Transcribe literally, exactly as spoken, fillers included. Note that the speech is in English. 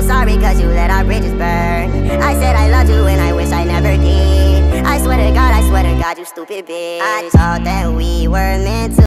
sorry cause you let our bridges burn. I said I loved you and I wish I never did. I swear to God, I swear to God, you stupid bitch. I thought that we were meant to